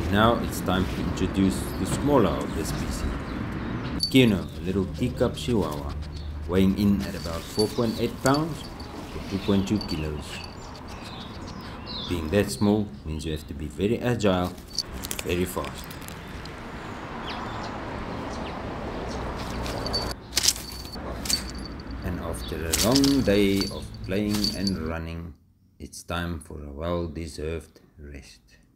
Now it's time to introduce the smaller of the species. Kino, a little teacup Chihuahua, weighing in at about 4.8 pounds or 2.2 kilos. Being that small means you have to be very agile, very fast. And after a long day of playing and running, it's time for a well-deserved rest.